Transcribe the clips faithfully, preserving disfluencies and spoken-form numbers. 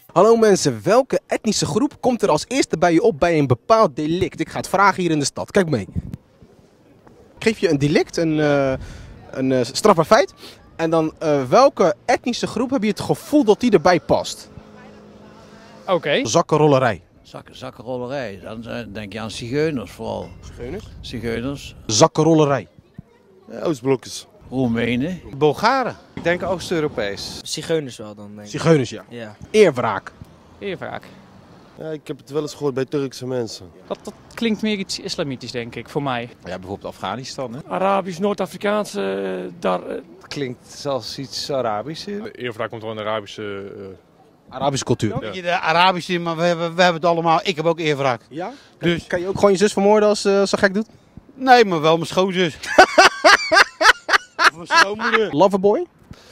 Hallo mensen, welke etnische groep komt er als eerste bij je op bij een bepaald delict? Ik ga het vragen hier in de stad. Kijk mee. Ik geef je een delict, een, uh, een uh, strafbaar feit. En dan uh, welke etnische groep heb je het gevoel dat die erbij past? Oké. Okay. Zakkenrollerij. Zakken, zakkenrollerij, dan uh, denk je aan zigeuners vooral. Zigeuners? Zigeuners. Zakkenrollerij. Ja, Oostblokjes. Roemenen. Bulgaren. Ik denk Oost-Europees. Zigeuners wel dan, denk ik. Zigeuners, ja. Ja. Eerwraak. Eerwraak. Ja, ik heb het wel eens gehoord bij Turkse mensen. Dat, dat klinkt meer iets islamitisch, denk ik, voor mij. Ja, bijvoorbeeld Afghanistan. Hè? Arabisch, Noord-Afrikaans, uh, daar... Uh... Klinkt zelfs iets Arabisch. Eerwraak komt wel in de Arabische... Uh... Arabische cultuur. Ja. De Arabische, maar we hebben, we hebben het allemaal. Ik heb ook eerwraak. Ja? Dus... Kan je ook gewoon je zus vermoorden als ze uh, zo gek doet? Nee, maar wel mijn schoonzus. Of mijn schoonmoeder. Loverboy?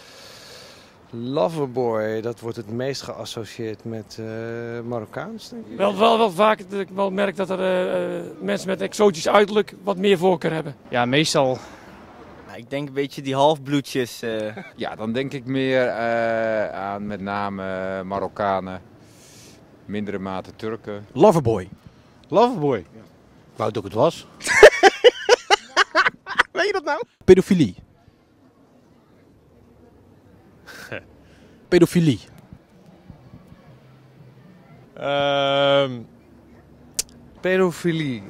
Loverboy, dat wordt het meest geassocieerd met uh, Marokkaans, denk ik. Wel, wel, wel vaak dat ik wel merk dat er uh, mensen met exotisch uiterlijk wat meer voorkeur hebben. Ja, meestal. Nou, ik denk een beetje die halfbloedjes. Uh... Ja, dan denk ik meer uh, aan met name uh, Marokkanen, mindere mate Turken. Loverboy. Loverboy? Ja. Ik wou dat ik het was. Weet je dat nou? Pedofilie. Pedofilie. Uh, pedofilie.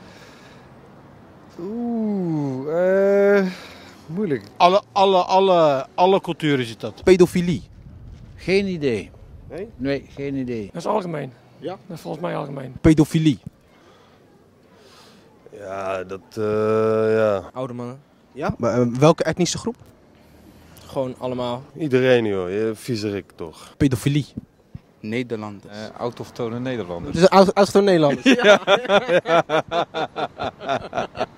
Oeh, uh, moeilijk. Alle, alle, alle, alle culturen zit dat. Pedofilie. Geen idee. Nee? Nee, geen idee. Dat is algemeen. Ja? Dat is volgens mij algemeen. Pedofilie. Ja, dat, uh, ja. Oude mannen. Ja? Maar, uh, welke etnische groep? Gewoon allemaal. Iedereen joh, je viezerik toch. Pedofilie. Nederlanders. Uh, autochtone Nederlanders. Het is een autochtone Nederlanders. Ja.